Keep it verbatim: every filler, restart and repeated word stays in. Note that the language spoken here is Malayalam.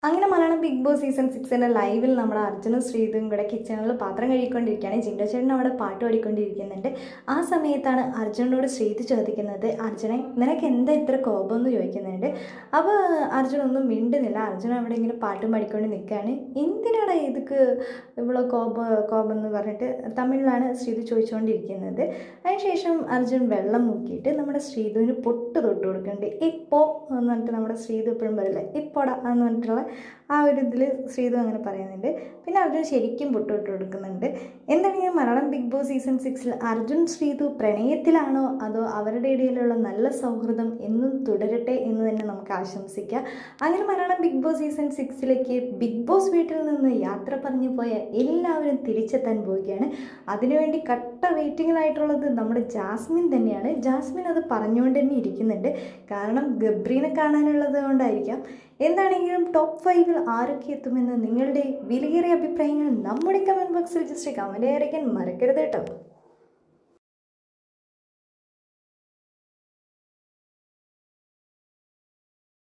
അങ്ങനെ മലയാളം ബിഗ് ബോസ് സീസൺ സിക്സിൻ്റെ ലൈവിൽ നമ്മുടെ അർജുനും ശ്രീതും കൂടെ കിച്ചണിൽ പാത്രം കഴുകിക്കൊണ്ടിരിക്കുകയാണ്. ജിൻഡോ ചേട്ടൻ അവിടെ പാട്ട് പാടിക്കൊണ്ടിരിക്കുന്നുണ്ട്. ആ സമയത്താണ് അർജുനോട് ശ്രീതു ചോദിക്കുന്നത്, അർജുനെ നിനക്ക് എന്താ ഇത്ര കോപം എന്ന് ചോദിക്കുന്നുണ്ട്. അപ്പോൾ അർജുനൊന്നും മിണ്ടുന്നില്ല. അർജുൻ അവിടെ ഇങ്ങനെ പാട്ടും പാടിക്കൊണ്ട് നിൽക്കുകയാണ്. എന്തിനാണ് ഇതൊക്കെ ഇവിടെ കോപ കോപം എന്ന് പറഞ്ഞിട്ട് തമിഴിലാണ് ശ്രീതു ചോദിച്ചുകൊണ്ടിരിക്കുന്നത്. അതിനുശേഷം അർജുൻ വെള്ളം മുക്കിയിട്ട് നമ്മുടെ ശ്രീതുവിന് പൊട്ട് തൊട്ട് കൊടുക്കുന്നുണ്ട്. ഇപ്പോൾ എന്ന് പറഞ്ഞിട്ട് നമ്മുടെ ശ്രീതു എപ്പോഴും പറയില്ല ഇപ്പോടാ എന്ന് പറഞ്ഞിട്ടുള്ള ആ ഒരു ഇതിൽ ശ്രീതു അങ്ങനെ പറയുന്നുണ്ട്. പിന്നെ അർജുൻ ശരിക്കും പൊട്ടിട്ട് കൊടുക്കുന്നുണ്ട്. എന്താണെങ്കിൽ മലയാളം ബിഗ് ബോസ് സീസൺ സിക്സിൽ അർജുൻ ശ്രീതു പ്രണയത്തിലാണോ അതോ അവരുടെ ഇടയിലുള്ള നല്ല സൗഹൃദം എന്നും തുടരട്ടെ എന്ന് തന്നെ നമുക്ക് ആശംസിക്കാം. അങ്ങനെ മലയാളം ബിഗ് ബോസ് സീസൺ സിക്സിലേക്ക് ബിഗ് ബോസ് വീട്ടിൽ നിന്ന് യാത്ര പറഞ്ഞു പോയ എല്ലാവരും തിരിച്ചെത്താൻ പോവുകയാണ്. അതിനുവേണ്ടി കട്ട വെയിറ്റിങ്ങിലായിട്ടുള്ളത് നമ്മുടെ ജാസ്മിൻ തന്നെയാണ്. ജാസ്മിൻ അത് പറഞ്ഞുകൊണ്ട് തന്നെ ഇരിക്കുന്നുണ്ട്. കാരണം ഗബ്രീനെ കാണാനുള്ളത് കൊണ്ടായിരിക്കാം. എന്താണെങ്കിലും ടോപ്പ് ഫൈവിൽ ആരൊക്കെ എത്തുമെന്ന് നിങ്ങളുടെ വിലയേറിയ അഭിപ്രായങ്ങൾ നമ്മുടെ കമൻറ്റ് ബോക്സിൽ ജസ്റ്റ് കമൻറ്റ് ചെയ്യാൻ മറക്കരുത് കേട്ടോ.